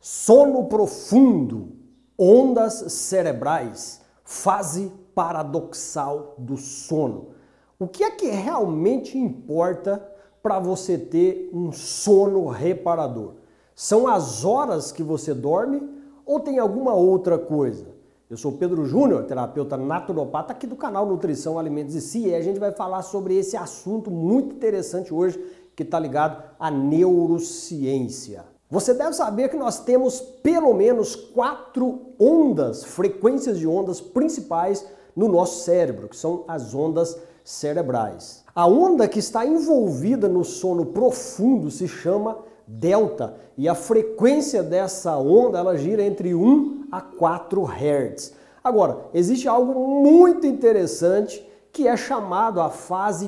Sono profundo, ondas cerebrais, fase paradoxal do sono. O que é que realmente importa para você ter um sono reparador? São as horas que você dorme ou tem alguma outra coisa? Eu sou Pedro Júnior, terapeuta naturopata aqui do canal Nutrição, Alimentos e Si, e a gente vai falar sobre esse assunto muito interessante hoje que está ligado à neurociência. Você deve saber que nós temos pelo menos 4 ondas, frequências de ondas principais no nosso cérebro, que são as ondas cerebrais. A onda que está envolvida no sono profundo se chama delta e a frequência dessa onda ela gira entre 1 a 4 Hz. Agora, existe algo muito interessante que é chamado a fase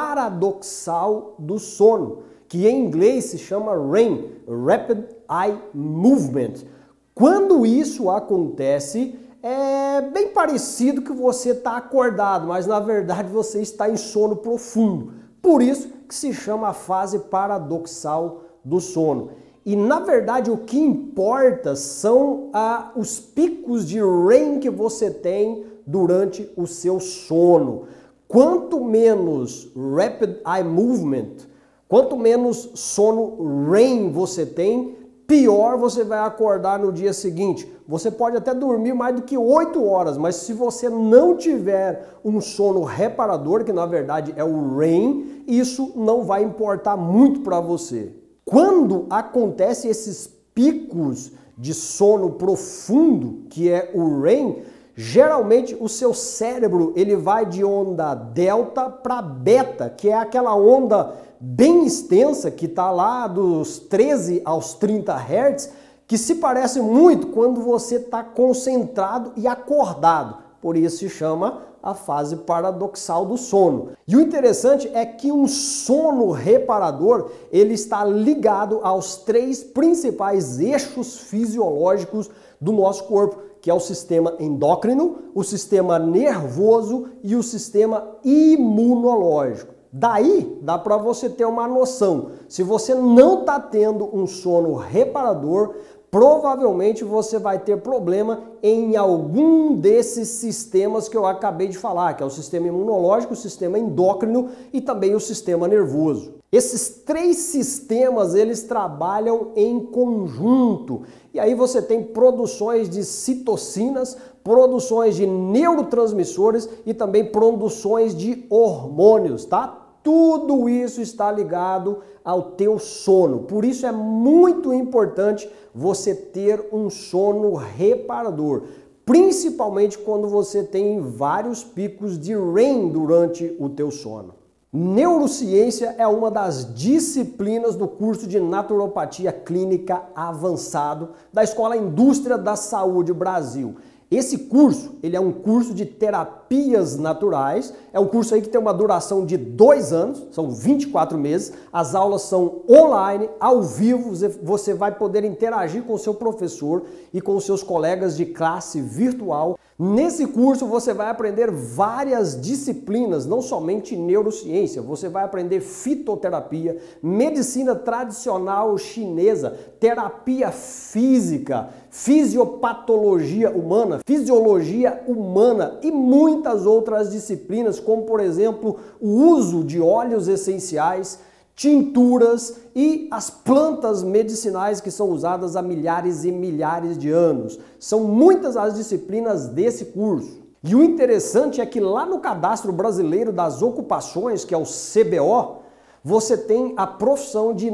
paradoxal do sono, que em inglês se chama REM, Rapid Eye Movement. Quando isso acontece, é bem parecido que você está acordado, mas na verdade você está em sono profundo. Por isso que se chama a fase paradoxal do sono. E na verdade o que importa são os picos de REM que você tem durante o seu sono. Quanto menos Rapid Eye Movement, quanto menos sono REM você tem, pior você vai acordar no dia seguinte. Você pode até dormir mais do que 8 horas, mas se você não tiver um sono reparador, que na verdade é o REM, isso não vai importar muito para você. Quando acontecem esses picos de sono profundo, que é o REM, geralmente o seu cérebro ele vai de onda delta para beta, que é aquela onda bem extensa que está lá dos 13 aos 30 Hz, que se parece muito quando você está concentrado e acordado. Por isso se chama a fase paradoxal do sono. E o interessante é que um sono reparador ele está ligado aos 3 principais eixos fisiológicos do nosso corpo, que é o sistema endócrino, o sistema nervoso e o sistema imunológico. Daí dá para você ter uma noção. Se você não está tendo um sono reparador, provavelmente você vai ter problema em algum desses sistemas que eu acabei de falar, que é o sistema imunológico, o sistema endócrino e também o sistema nervoso. Esses 3 sistemas, eles trabalham em conjunto. E aí você tem produções de citocinas, produções de neurotransmissores e também produções de hormônios, tá? Tudo isso está ligado ao teu sono. Por isso é muito importante você ter um sono reparador, principalmente quando você tem vários picos de REM durante o teu sono. Neurociência é uma das disciplinas do curso de Naturopatia Clínica Avançado da Escola Indústria da Saúde Brasil. Esse curso, ele é um curso de terapias naturais, é um curso aí que tem uma duração de 2 anos, são 24 meses, as aulas são online, ao vivo, você vai poder interagir com o seu professor e com os seus colegas de classe virtual. Nesse curso você vai aprender várias disciplinas, não somente neurociência, você vai aprender fitoterapia, medicina tradicional chinesa, terapia física, fisiopatologia humana, fisiologia humana e muitas outras disciplinas, como por exemplo o uso de óleos essenciais, tinturas e as plantas medicinais que são usadas há milhares e milhares de anos. São muitas as disciplinas desse curso. E o interessante é que lá no Cadastro Brasileiro das Ocupações, que é o CBO, você tem a profissão de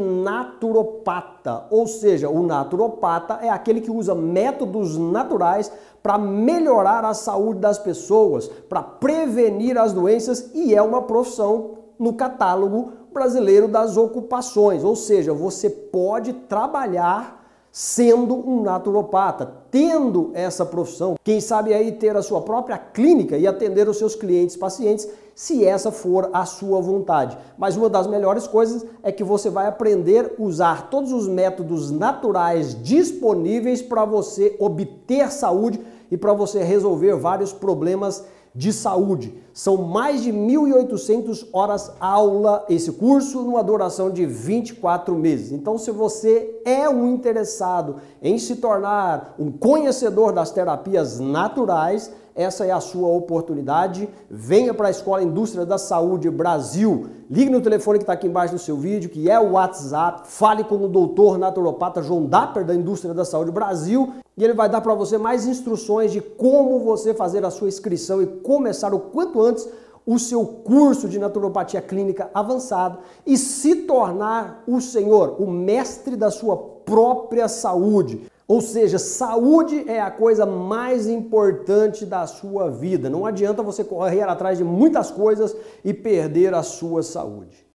naturopata, ou seja, o naturopata é aquele que usa métodos naturais para melhorar a saúde das pessoas, para prevenir as doenças e é uma profissão no catálogo brasileiro das ocupações, ou seja, você pode trabalhar sendo um naturopata, tendo essa profissão, quem sabe aí ter a sua própria clínica e atender os seus clientes, pacientes, se essa for a sua vontade. Mas uma das melhores coisas é que você vai aprender a usar todos os métodos naturais disponíveis para você obter saúde e para você resolver vários problemas de saúde. São mais de 1.800 horas aula esse curso, numa duração de 24 meses. Então, se você é um interessado em se tornar um conhecedor das terapias naturais, essa é a sua oportunidade. Venha para a Escola Indústria da Saúde Brasil. Ligue no telefone que está aqui embaixo do seu vídeo, que é o WhatsApp. Fale com o doutor naturopata João Dapper, da Indústria da Saúde Brasil, e ele vai dar para você mais instruções de como você fazer a sua inscrição e começar o quanto antes o seu curso de naturopatia clínica avançado e se tornar o senhor, o mestre da sua própria saúde. Ou seja, saúde é a coisa mais importante da sua vida. Não adianta você correr atrás de muitas coisas e perder a sua saúde.